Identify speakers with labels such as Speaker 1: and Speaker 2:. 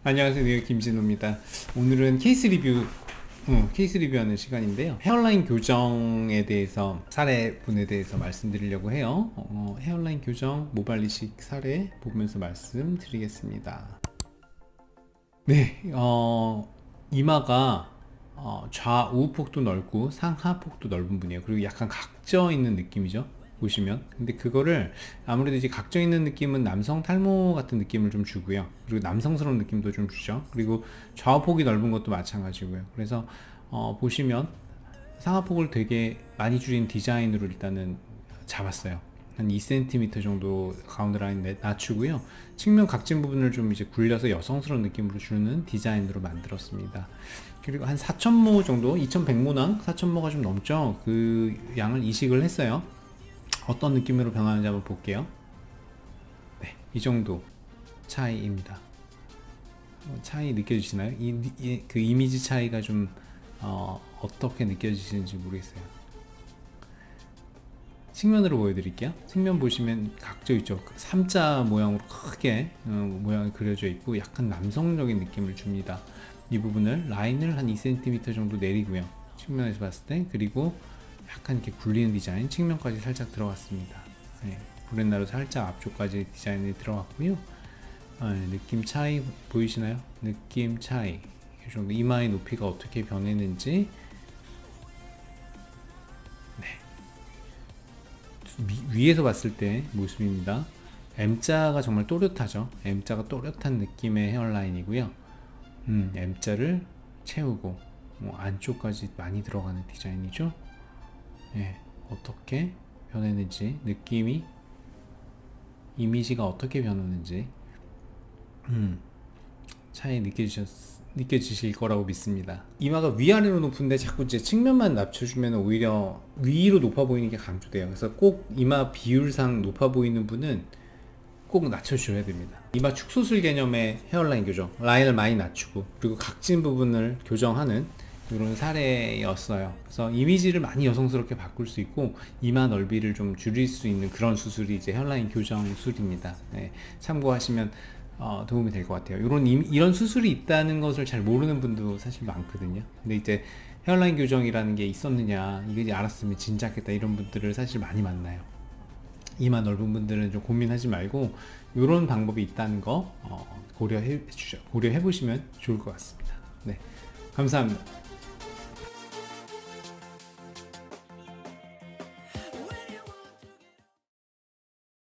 Speaker 1: 안녕하세요, 뉴욕 김진호입니다. 오늘은 케이스 리뷰하는 시간인데요. 헤어라인 교정에 대해서 사례분에 대해서 말씀드리려고 해요. 헤어라인 교정 모발 이식 사례 보면서 말씀드리겠습니다. 네, 이마가 좌우 폭도 넓고 상하 폭도 넓은 분이에요. 그리고 약간 각져 있는 느낌이죠, 보시면. 근데 그거를 아무래도 이제 각져 있는 느낌은 남성 탈모 같은 느낌을 좀 주고요. 그리고 남성스러운 느낌도 좀 주죠. 그리고 좌우폭이 넓은 것도 마찬가지고요. 그래서 보시면 상하폭을 되게 많이 줄인 디자인으로 일단은 잡았어요. 한 2cm 정도 가운데 라인 낮추고요. 측면 각진 부분을 좀 이제 굴려서 여성스러운 느낌으로 주는 디자인으로 만들었습니다. 그리고 한 4,000모 정도, 2,100모낭, 4,000모가 좀 넘죠. 그 양을 이식을 했어요. 어떤 느낌으로 변하는지 한번 볼게요. 네, 이 정도 차이입니다. 차이 느껴지시나요? 그 이미지 차이가 좀 어떻게 느껴지시는지 모르겠어요. 측면으로 보여드릴게요. 측면 보시면 각져 있죠. 3자 모양으로 크게 모양이 그려져 있고 약간 남성적인 느낌을 줍니다. 이 부분을 라인을 한 2cm 정도 내리고요. 측면에서 봤을 때. 그리고 약간 이렇게 굴리는 디자인, 측면까지 살짝 들어갔습니다. 네, 브렛나루 살짝 앞쪽까지 디자인이 들어갔고요. 느낌 차이 보이시나요? 느낌 차이. 이 정도 이마의 높이가 어떻게 변했는지. 네. 위에서 봤을 때 모습입니다. M자가 정말 또렷하죠. M자가 또렷한 느낌의 헤어라인이고요. M자를 채우고 안쪽까지 많이 들어가는 디자인이죠. 네, 어떻게 변했는지, 느낌이, 이미지가 어떻게 변했는지 차이 느껴지실 거라고 믿습니다. 이마가 위아래로 높은데 자꾸 이제 측면만 낮춰주면 오히려 위로 높아 보이는 게 강조돼요. 그래서 꼭 이마 비율상 높아 보이는 분은 꼭 낮춰주셔야 됩니다. 이마 축소술 개념의 헤어라인 교정, 라인을 많이 낮추고 그리고 각진 부분을 교정하는 이런 사례였어요. 그래서 이미지를 많이 여성스럽게 바꿀 수 있고 이마 넓이를 좀 줄일 수 있는 그런 수술이 이제 헤어라인 교정술입니다. 네, 참고하시면 도움이 될 것 같아요. 이런 수술이 있다는 것을 잘 모르는 분도 사실 많거든요. 근데 이제 헤어라인 교정이라는 게 있었느냐, 이게 알았으면 진작했다, 이런 분들을 사실 많이 만나요. 이마 넓은 분들은 좀 고민하지 말고 이런 방법이 있다는 거 고려해 보시면 좋을 것 같습니다. 네, 감사합니다.